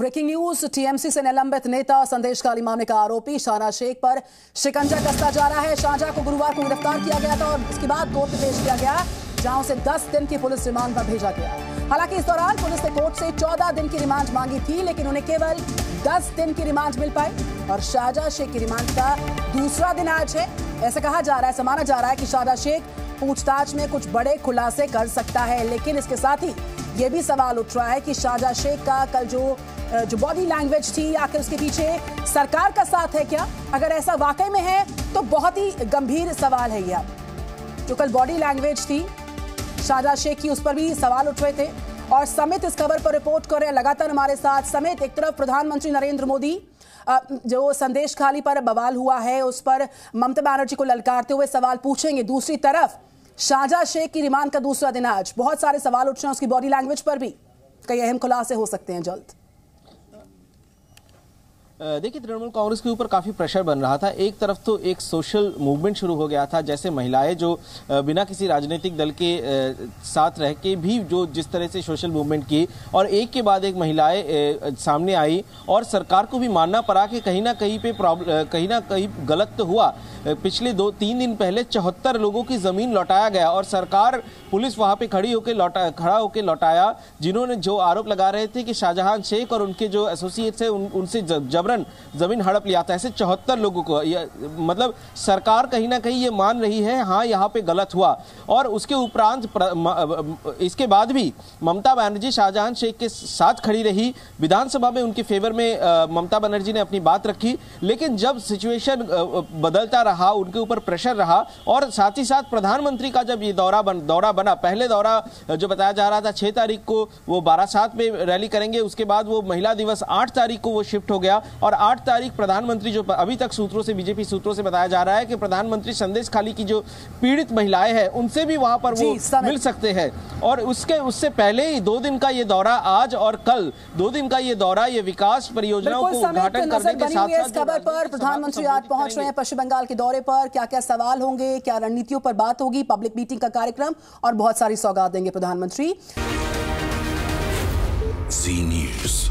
Breaking news. TMC से निलंबित नेता संदेश काली मामले का आरोपी शाहनवाज शेख पर शिकंजा कसता जा रहा है। शाहजहां को गुरुवार को गिरफ्तार किया गया था और इसके बाद कोर्ट में पेश किया गया, जहां उसे 10 दिन की पुलिस रिमांड पर भेजा गया। हालांकि इस दौरान पुलिस ने कोर्ट से 14 दिन की रिमांड मांगी थी, लेकिन उन्हें केवल 10 दिन की रिमांड मिल पाई और शाहजहां शेख की रिमांड का दूसरा दिन आज है। ऐसा कहा जा रहा है, ऐसा माना जा रहा है कि शाहजहां शेख पूछताछ में कुछ बड़े खुलासे कर सकता है। लेकिन इसके साथ ही ये भी सवाल उठ रहा है कि शाहजहां शेख का कल जो बॉडी लैंग्वेज थी, आखिर उसके पीछे सरकार का साथ है क्या? अगर ऐसा वाकई में है तो बहुत ही गंभीर सवाल है यह। जो कल बॉडी लैंग्वेज थी शाहजहां शेख की, उस पर भी सवाल उठ रहे थे। और समित इस खबर पर रिपोर्ट कर रहे हैं लगातार हमारे साथ। समित, एक तरफ प्रधानमंत्री नरेंद्र मोदी जो संदेश खाली पर बवाल हुआ है उस पर ममता बनर्जी को ललकारते हुए सवाल पूछेंगे, दूसरी तरफ शाहजहां शेख की रिमांड का दूसरा दिन आज, बहुत सारे सवाल उठ रहे हैं उसकी बॉडी लैंग्वेज पर भी। कई अहम खुलासे हो सकते हैं जल्द। देखिए, तृणमूल कांग्रेस के ऊपर काफी प्रेशर बन रहा था। एक तरफ तो एक सोशल मूवमेंट शुरू हो गया था, जैसे महिलाएं जो बिना किसी राजनीतिक दल के साथ रह के भी जो जिस तरह से सोशल मूवमेंट की, और एक के बाद एक महिलाएं सामने आई और सरकार को भी मानना पड़ा कि कहीं ना कहीं गलत तो हुआ। पिछले 2-3 दिन पहले 74 लोगों की जमीन लौटाया गया और सरकार, पुलिस वहां पे खड़ा होकर लौटाया, जिन्होंने जो आरोप लगा रहे थे कि शाहजहां शेख और उनके जो एसोसिएट्स हैं उनसे जबरन जमीन हड़प लिया था। ऐसे 74 लोगों को, मतलब सरकार कहीं ना कहीं ये मान रही है हाँ यहाँ पे गलत हुआ। और उसके उपरांत इसके बाद भी ममता बनर्जी शाहजहां शेख के साथ खड़ी रही। विधानसभा में उनके फेवर में ममता बनर्जी ने अपनी बात रखी, लेकिन जब सिचुएशन बदलता रहा, उनके ऊपर प्रेशर रहा और साथ ही साथ प्रधानमंत्री का जब ये दौरा बना, पहले दौरा जो बताया जा रहा था 6 तारीख को वो बारासात में रैली करेंगे, उसके बाद वो महिला दिवस 8 तारीख को वो शिफ्ट हो गया और 8 तारीख प्रधानमंत्री, जो अभी तक सूत्रों से, बीजेपी सूत्रों से बताया जा रहा है कि प्रधानमंत्री संदेश खाली की जो पीड़ित महिलाएं हैं उनसे भी वहां पर वो मिल सकते हैं। और उससे पहले ही 2 दिन का ये दौरा, आज और कल 2 दिन का ये दौरा, ये विकास परियोजनाओं को उद्घाटन करने के साथ इस खबर पर प्रधानमंत्री आज पहुंच रहे हैं पश्चिम बंगाल के दौरे पर। क्या क्या सवाल होंगे, क्या रणनीतियों पर बात होगी, पब्लिक मीटिंग का कार्यक्रम और बहुत सारी सौगात देंगे प्रधानमंत्री। Zee news.